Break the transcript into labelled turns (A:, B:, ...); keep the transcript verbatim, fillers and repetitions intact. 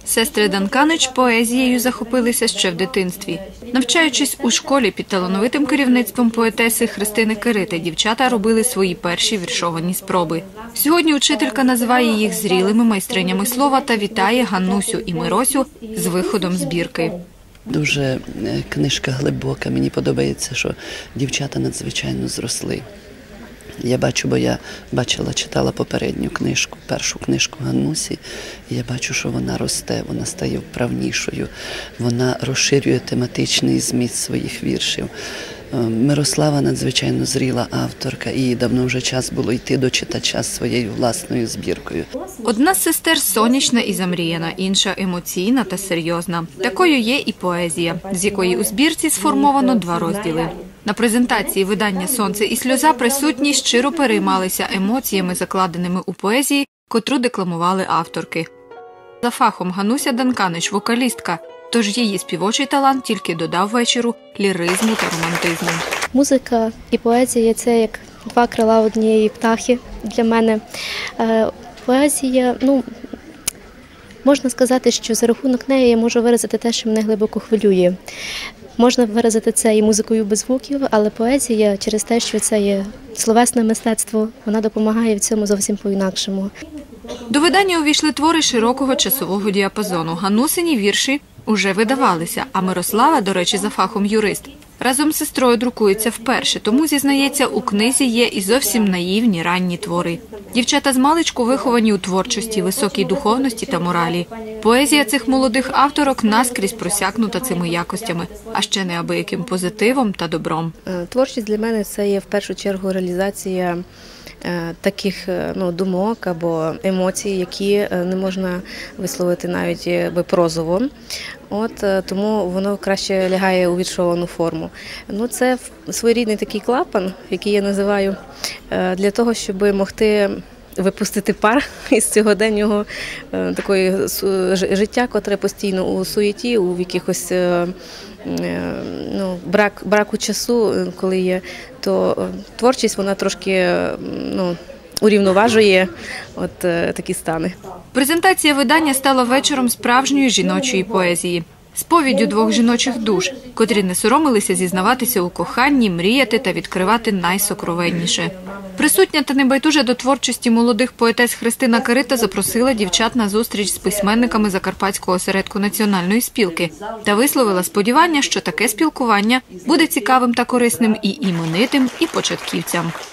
A: Сестри Данканич поезією захопилися ще в дитинстві. Навчаючись у школі під талановитим керівництвом поетеси Христини Кирити, дівчата робили свої перші віршовані спроби. Сьогодні учителька називає їх зрілими майстринями слова та вітає Ганнусю і Миросю з виходом збірки.
B: Дуже книжка глибока. Мені подобається, що дівчата надзвичайно зросли. Я бачу, бо я бачила, читала попередню книжку, першу книжку Ганнусі, і я бачу, що вона росте, вона стає вправнішою, вона розширює тематичний зміст своїх віршів. Мирослава надзвичайно зріла авторка, і давно вже час було йти до читача з своєю власною збіркою.
A: Одна з сестер сонячна і замріяна, інша емоційна та серйозна. Такою є і поезія, з якої у збірці сформовано два розділи. На презентації видання «Сонце і сльоза» присутні щиро переймалися емоціями, закладеними у поезії, котру декламували авторки. За фахом Ганнуся Данканич – вокалістка, тож її співочий талант тільки додав вечору ліризму та романтизму.
C: Музика і поезія – це як два крила однієї птахи для мене. Поезія, ну, можна сказати, що за рахунок неї я можу виразити те, що мене глибоко хвилює. Можна виразити це і музикою без звуків, але поезія через те, що це є словесне мистецтво, вона допомагає в цьому зовсім по-інакшому.
A: До видання увійшли твори широкого часового діапазону. Ганнусині вірші уже видавалися, а Мирослава, до речі, за фахом юрист, разом з сестрою друкується вперше, тому, зізнається, у книзі є і зовсім наївні ранні твори. Дівчата змалечку виховані у творчості, високій духовності та моралі. Поезія цих молодих авторок наскрізь просякнута цими якостями, а ще неабияким позитивом та добром.
D: Творчість для мене – це є в першу чергу реалізація таких ну, думок або емоцій, які не можна висловити навіть прозово. От, тому воно краще лягає у віршовану форму. Ну, це своєрідний такий клапан, який я називаю, для того, щоб могти випустити пар із сьогоденнього такої життя, котре постійно у суєті, у якихось ну, брак, браку часу, коли є, то творчість вона трошки ну, урівноважує от такі стани.
A: Презентація видання стала вечором справжньої жіночої поезії. Сповіддю двох жіночих душ, котрі не соромилися зізнаватися у коханні, мріяти та відкривати найсокровенніше. Присутня та небайдужа до творчості молодих поетес Христина Кирита запросила дівчат на зустріч з письменниками Закарпатського осередку Національної спілки та висловила сподівання, що таке спілкування буде цікавим та корисним і іменитим, і початківцям.